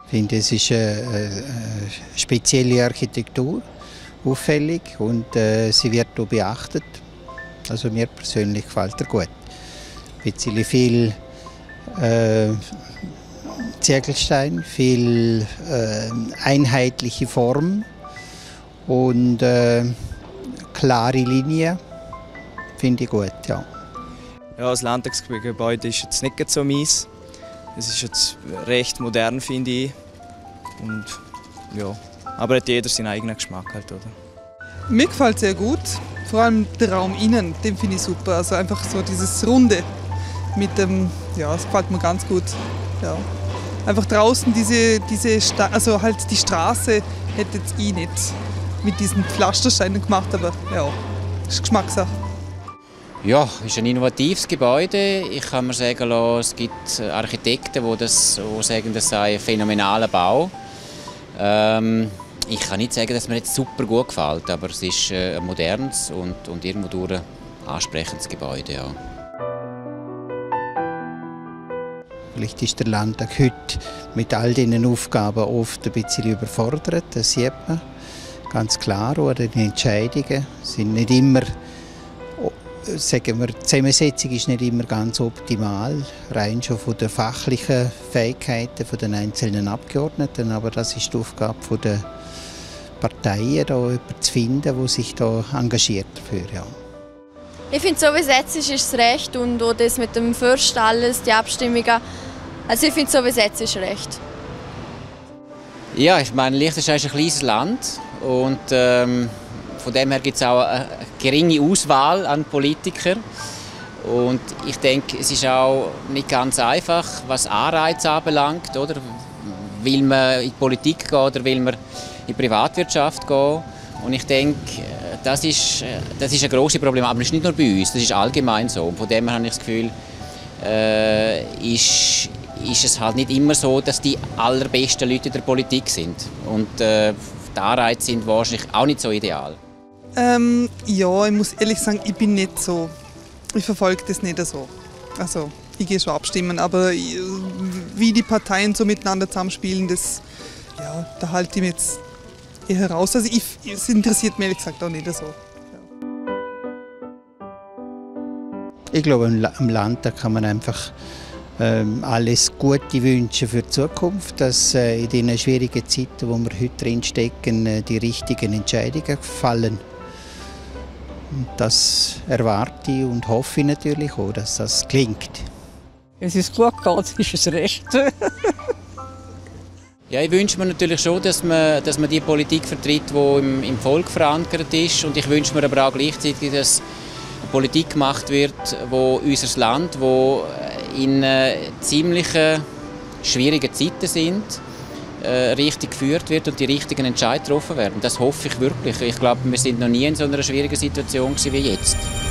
Ich finde, es ist eine spezielle Architektur, auffällig, und sie wird auch beachtet. Also mir persönlich gefällt er gut. Ein bisschen viel Ziegelstein, viel einheitliche Form und klare Linien, finde ich gut, ja. Ja, das Landtagsgebäude ist jetzt nicht so mies. Es ist jetzt recht modern, finde ich. Und, ja. Aber hat jeder seinen eigenen Geschmack halt, oder? Mir gefällt es sehr gut. Vor allem der Raum innen, den finde ich super. Also einfach so dieses Runde mit dem, ja, das gefällt mir ganz gut. Ja. Einfach draußen also halt die Straße hätte jetzt ich nicht mit diesen Pflastersteinen gemacht, aber ja, das ist Geschmackssache. Ja, es ist ein innovatives Gebäude. Ich kann mir sagen lassen, es gibt Architekten, die sagen, das sei ein phänomenaler Bau. Ich kann nicht sagen, dass mir jetzt super gut gefällt, aber es ist ein modernes und irgendwo durch ein ansprechendes Gebäude. Ja. Vielleicht ist der Landtag heute mit all diesen Aufgaben oft ein bisschen überfordert, das sieht man ganz klar. Oder die Entscheidungen sind nicht immer, sagen wir, die Zusammensetzung ist nicht immer ganz optimal, rein schon von den fachlichen Fähigkeiten der einzelnen Abgeordneten. Aber das ist die Aufgabe der Parteien, da jemanden zu finden, der sich da engagiert dafür. Ja. Ich finde, so wie es jetzt ist es recht, und auch das mit dem Fürst, alles, die Abstimmungen. Also ich finde, so wie es jetzt ist recht. Ja, ich meine, Liechtenstein ist ein kleines Land und von dem her gibt es auch eine geringe Auswahl an Politikern. Und ich denke, es ist auch nicht ganz einfach, was Anreize anbelangt, oder? Will man in die Politik gehen oder will man in die Privatwirtschaft gehen? Und ich denke, das ist ein grosses Problem, aber das ist nicht nur bei uns, das ist allgemein so. Und von dem her habe ich das Gefühl, ist es halt nicht immer so, dass die allerbesten Leute in der Politik sind. Und die Anreize sind wahrscheinlich auch nicht so ideal. Ja, ich muss ehrlich sagen, ich bin nicht so. Ich verfolge das nicht so. Also, ich gehe schon abstimmen, aber wie die Parteien so miteinander zusammenspielen, ja, da halte ich mich jetzt eher raus. Also, es interessiert mich ehrlich gesagt auch nicht so. Ich glaube, im Landtag kann man einfach alles Gute wünschen für die Zukunft, dass in den schwierigen Zeiten, wo wir heute drin stecken, die richtigen Entscheidungen fallen. Und das erwarte ich und hoffe ich natürlich auch, dass das gelingt. Es ist gut gegangen, ist es recht. Ja, ich wünsche mir natürlich schon, dass man die Politik vertritt, die im Volk verankert ist. Und ich wünsche mir aber auch gleichzeitig, dass Politik gemacht wird, wo unser Land, wo in ziemlich schwierigen Zeiten sind, richtig geführt wird und die richtigen Entscheidungen getroffen werden. Das hoffe ich wirklich. Ich glaube, wir sind noch nie in so einer schwierigen Situation wie jetzt.